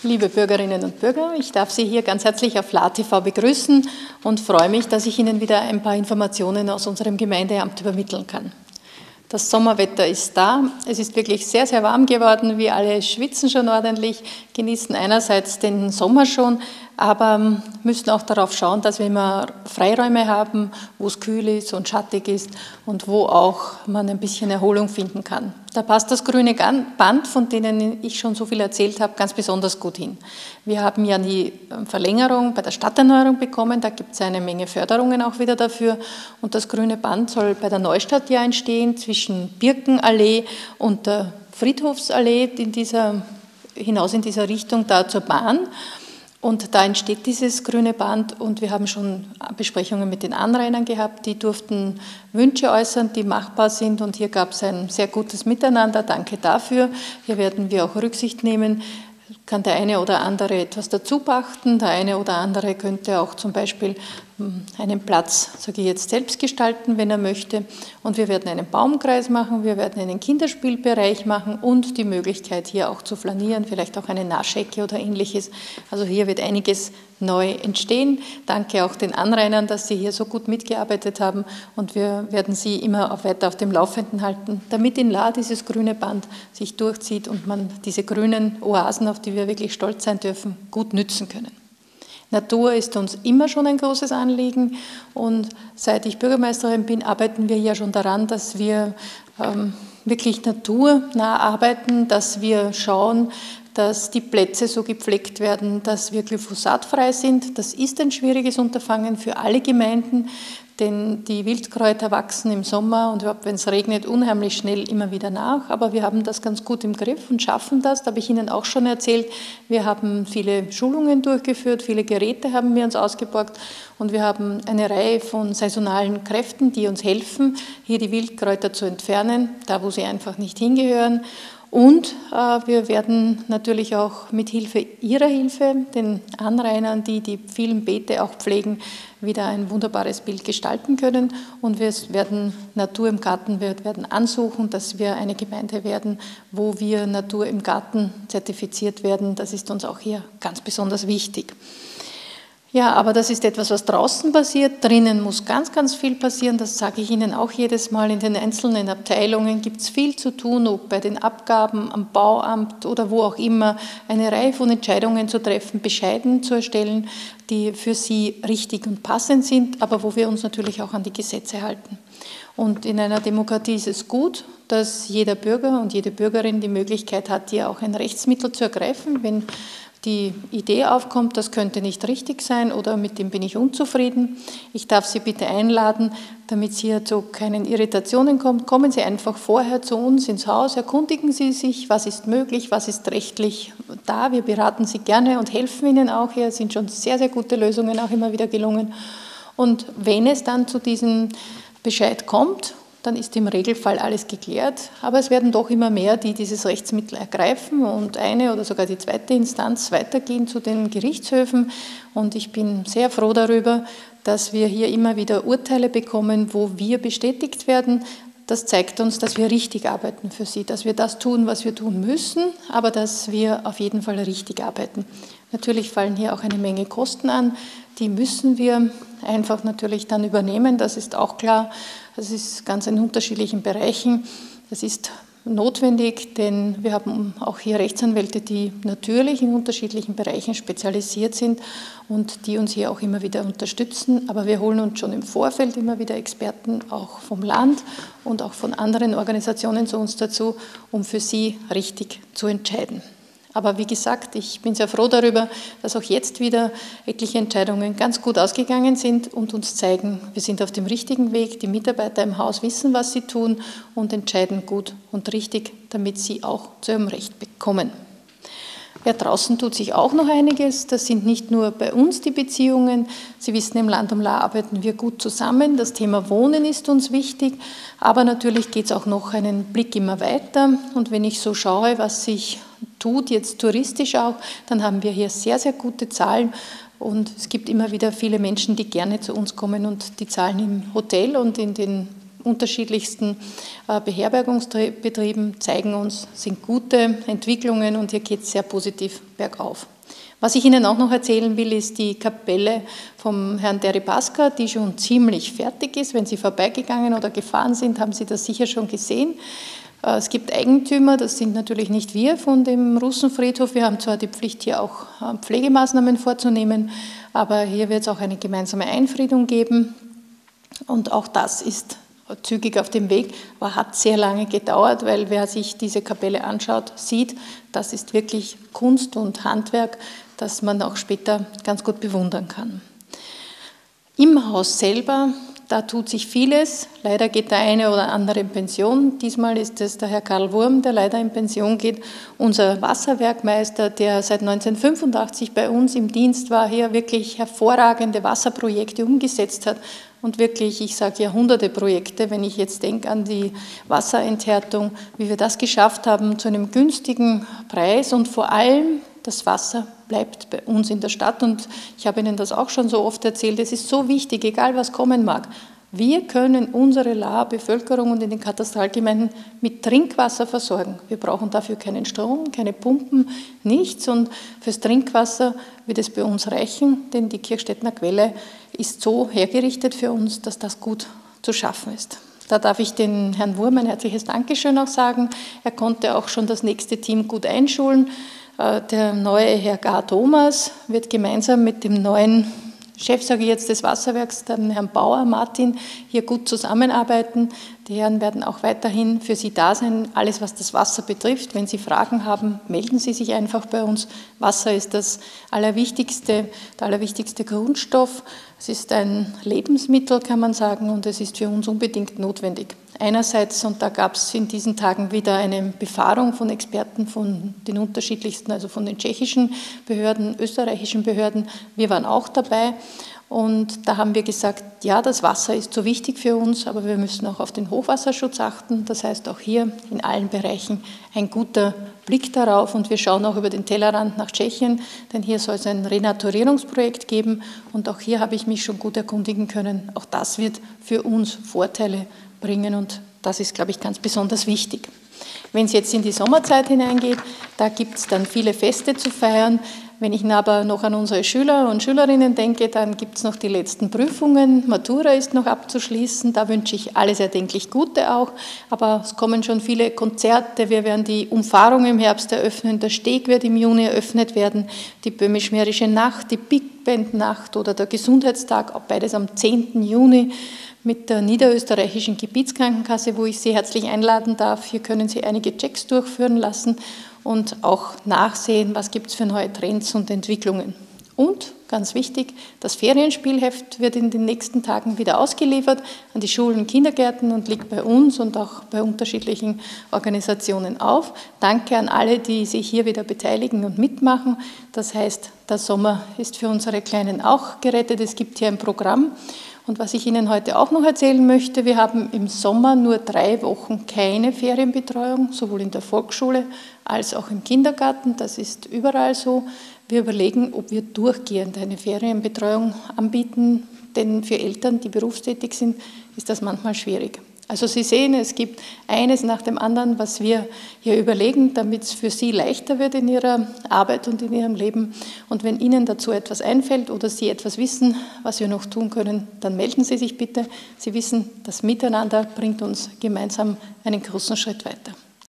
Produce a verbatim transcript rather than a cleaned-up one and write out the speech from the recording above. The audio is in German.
Liebe Bürgerinnen und Bürger, ich darf Sie hier ganz herzlich auf L A T V begrüßen und freue mich, dass ich Ihnen wieder ein paar Informationen aus unserem Gemeindeamt übermitteln kann. Das Sommerwetter ist da, es ist wirklich sehr, sehr warm geworden, wir alle schwitzen schon ordentlich, genießen einerseits den Sommer schon, aber müssen auch darauf schauen, dass wir immer Freiräume haben, wo es kühl ist und schattig ist und wo auch man ein bisschen Erholung finden kann. Da passt das grüne Band, von denen ich schon so viel erzählt habe, ganz besonders gut hin. Wir haben ja die Verlängerung bei der Stadterneuerung bekommen, da gibt es eine Menge Förderungen auch wieder dafür und das grüne Band soll bei der Neustadt ja entstehen, zwischen Birkenallee und der Friedhofsallee in dieser, hinaus in dieser Richtung da zur Bahn. Und da entsteht dieses grüne Band und wir haben schon Besprechungen mit den Anrainern gehabt, die durften Wünsche äußern, die machbar sind und hier gab es ein sehr gutes Miteinander, danke dafür. Hier werden wir auch Rücksicht nehmen, kann der eine oder andere etwas dazu pachten, der eine oder andere könnte auch zum Beispiel einen Platz, sage ich jetzt, selbst gestalten, wenn er möchte. Und wir werden einen Baumkreis machen, wir werden einen Kinderspielbereich machen und die Möglichkeit hier auch zu flanieren, vielleicht auch eine Naschecke oder ähnliches. Also hier wird einiges neu entstehen. Danke auch den Anrainern, dass Sie hier so gut mitgearbeitet haben und wir werden Sie immer auch weiter auf dem Laufenden halten, damit in La dieses grüne Band sich durchzieht und man diese grünen Oasen, auf die wir wirklich stolz sein dürfen, gut nützen können. Natur ist uns immer schon ein großes Anliegen und seit ich Bürgermeisterin bin, arbeiten wir ja schon daran, dass wir ähm, wirklich naturnah arbeiten, dass wir schauen, dass die Plätze so gepflegt werden, dass wir glyphosatfrei sind. Das ist ein schwieriges Unterfangen für alle Gemeinden, denn die Wildkräuter wachsen im Sommer und überhaupt, wenn es regnet, unheimlich schnell immer wieder nach. Aber wir haben das ganz gut im Griff und schaffen das. Da habe ich Ihnen auch schon erzählt. Wir haben viele Schulungen durchgeführt, viele Geräte haben wir uns ausgeborgt und wir haben eine Reihe von saisonalen Kräften, die uns helfen, hier die Wildkräuter zu entfernen, da wo sie einfach nicht hingehören. Und äh, wir werden natürlich auch mit Hilfe Ihrer Hilfe, den Anrainern, die die vielen Beete auch pflegen, wieder ein wunderbares Bild gestalten können. Und wir werden Natur im Garten, wir werden ansuchen, dass wir eine Gemeinde werden, wo wir Natur im Garten zertifiziert werden. Das ist uns auch hier ganz besonders wichtig. Ja, aber das ist etwas, was draußen passiert. Drinnen muss ganz, ganz viel passieren. Das sage ich Ihnen auch jedes Mal. In den einzelnen Abteilungen gibt es viel zu tun, ob bei den Abgaben am Bauamt oder wo auch immer, eine Reihe von Entscheidungen zu treffen, Bescheiden zu erstellen, die für Sie richtig und passend sind, aber wo wir uns natürlich auch an die Gesetze halten. Und in einer Demokratie ist es gut, dass jeder Bürger und jede Bürgerin die Möglichkeit hat, hier auch ein Rechtsmittel zu ergreifen, wenn die Idee aufkommt, das könnte nicht richtig sein oder mit dem bin ich unzufrieden. Ich darf Sie bitte einladen, damit es hier zu keinen Irritationen kommt. Kommen Sie einfach vorher zu uns ins Haus, erkundigen Sie sich, was ist möglich, was ist rechtlich da. Wir beraten Sie gerne und helfen Ihnen auch hier. Es sind schon sehr, sehr gute Lösungen auch immer wieder gelungen. Und wenn es dann zu diesem Bescheid kommt, dann ist im Regelfall alles geklärt. Aber es werden doch immer mehr, die dieses Rechtsmittel ergreifen und eine oder sogar die zweite Instanz weitergehen zu den Gerichtshöfen. Und ich bin sehr froh darüber, dass wir hier immer wieder Urteile bekommen, wo wir bestätigt werden. Das zeigt uns, dass wir richtig arbeiten für Sie, dass wir das tun, was wir tun müssen, aber dass wir auf jeden Fall richtig arbeiten. Natürlich fallen hier auch eine Menge Kosten an, die müssen wir einfach natürlich dann übernehmen, das ist auch klar. Das ist ganz in unterschiedlichen Bereichen. Das ist notwendig, denn wir haben auch hier Rechtsanwälte, die natürlich in unterschiedlichen Bereichen spezialisiert sind und die uns hier auch immer wieder unterstützen. Aber wir holen uns schon im Vorfeld immer wieder Experten, auch vom Land und auch von anderen Organisationen zu uns dazu, um für sie richtig zu entscheiden. Aber wie gesagt, ich bin sehr froh darüber, dass auch jetzt wieder etliche Entscheidungen ganz gut ausgegangen sind und uns zeigen, wir sind auf dem richtigen Weg. Die Mitarbeiter im Haus wissen, was sie tun und entscheiden gut und richtig, damit sie auch zu ihrem Recht bekommen. Ja, draußen tut sich auch noch einiges. Das sind nicht nur bei uns die Beziehungen. Sie wissen, im Land um La arbeiten wir gut zusammen. Das Thema Wohnen ist uns wichtig, aber natürlich geht es auch noch einen Blick immer weiter. Und wenn ich so schaue, was sich tut, jetzt touristisch auch, dann haben wir hier sehr, sehr gute Zahlen. Und es gibt immer wieder viele Menschen, die gerne zu uns kommen und die Zahlen im Hotel und in den unterschiedlichsten Beherbergungsbetrieben zeigen uns, sind gute Entwicklungen und hier geht es sehr positiv bergauf. Was ich Ihnen auch noch erzählen will, ist die Kapelle vom Herrn Deripaska, die schon ziemlich fertig ist. Wenn Sie vorbeigegangen oder gefahren sind, haben Sie das sicher schon gesehen. Es gibt Eigentümer, das sind natürlich nicht wir von dem Russenfriedhof. Wir haben zwar die Pflicht, hier auch Pflegemaßnahmen vorzunehmen, aber hier wird es auch eine gemeinsame Einfriedung geben. Und auch das ist zügig auf dem Weg, aber hat sehr lange gedauert, weil wer sich diese Kapelle anschaut, sieht, das ist wirklich Kunst und Handwerk, das man auch später ganz gut bewundern kann. Im Haus selber, da tut sich vieles. Leider geht der eine oder andere in Pension. Diesmal ist es der Herr Karl Wurm, der leider in Pension geht. Unser Wasserwerkmeister, der seit neunzehnhundertfünfundachtzig bei uns im Dienst war, hier wirklich hervorragende Wasserprojekte umgesetzt hat. Und wirklich, ich sage Jahrhunderte Projekte, wenn ich jetzt denke an die Wasserenthärtung, wie wir das geschafft haben zu einem günstigen Preis und vor allem das Wasser bleibt bei uns in der Stadt. Und ich habe Ihnen das auch schon so oft erzählt, es ist so wichtig, egal was kommen mag. Wir können unsere Laaer Bevölkerung und in den Katastralgemeinden mit Trinkwasser versorgen. Wir brauchen dafür keinen Strom, keine Pumpen, nichts. Und fürs Trinkwasser wird es bei uns reichen, denn die Kirchstädtner Quelle ist so hergerichtet für uns, dass das gut zu schaffen ist. Da darf ich den Herrn Wurm ein herzliches Dankeschön auch sagen. Er konnte auch schon das nächste Team gut einschulen. Der neue Herr Gar Thomas wird gemeinsam mit dem neuen Chef, sage ich jetzt, des Wasserwerks, den Herrn Bauer, Martin, hier gut zusammenarbeiten. Die Herren werden auch weiterhin für Sie da sein, alles was das Wasser betrifft. Wenn Sie Fragen haben, melden Sie sich einfach bei uns. Wasser ist das allerwichtigste, der allerwichtigste Grundstoff. Es ist ein Lebensmittel, kann man sagen, und es ist für uns unbedingt notwendig. Einerseits, und da gab es in diesen Tagen wieder eine Befahrung von Experten von den unterschiedlichsten, also von den tschechischen Behörden, österreichischen Behörden. Wir waren auch dabei. Und da haben wir gesagt, ja, das Wasser ist so wichtig für uns, aber wir müssen auch auf den Hochwasserschutz achten. Das heißt auch hier in allen Bereichen ein guter Blick darauf. Und wir schauen auch über den Tellerrand nach Tschechien, denn hier soll es ein Renaturierungsprojekt geben. Und auch hier habe ich mich schon gut erkundigen können. Auch das wird für uns Vorteile bringen und das ist, glaube ich, ganz besonders wichtig. Wenn es jetzt in die Sommerzeit hineingeht, da gibt es dann viele Feste zu feiern. Wenn ich aber noch an unsere Schüler und Schülerinnen denke, dann gibt es noch die letzten Prüfungen. Matura ist noch abzuschließen, da wünsche ich alles erdenklich Gute auch. Aber es kommen schon viele Konzerte, wir werden die Umfahrung im Herbst eröffnen, der Steg wird im Juni eröffnet werden, die Böhmisch-Mährische Nacht, die Big Band Nacht oder der Gesundheitstag, auch beides am zehnten Juni. Mit der Niederösterreichischen Gebietskrankenkasse, wo ich Sie herzlich einladen darf. Hier können Sie einige Checks durchführen lassen und auch nachsehen, was gibt es für neue Trends und Entwicklungen. Und, ganz wichtig, das Ferienspielheft wird in den nächsten Tagen wieder ausgeliefert an die Schulen und Kindergärten und liegt bei uns und auch bei unterschiedlichen Organisationen auf. Danke an alle, die sich hier wieder beteiligen und mitmachen. Das heißt, der Sommer ist für unsere Kleinen auch gerettet. Es gibt hier ein Programm. Und was ich Ihnen heute auch noch erzählen möchte, wir haben im Sommer nur drei Wochen keine Ferienbetreuung, sowohl in der Volksschule als auch im Kindergarten. Das ist überall so. Wir überlegen, ob wir durchgehend eine Ferienbetreuung anbieten, denn für Eltern, die berufstätig sind, ist das manchmal schwierig. Also Sie sehen, es gibt eines nach dem anderen, was wir hier überlegen, damit es für Sie leichter wird in Ihrer Arbeit und in Ihrem Leben. Und wenn Ihnen dazu etwas einfällt oder Sie etwas wissen, was wir noch tun können, dann melden Sie sich bitte. Sie wissen, das Miteinander bringt uns gemeinsam einen großen Schritt weiter.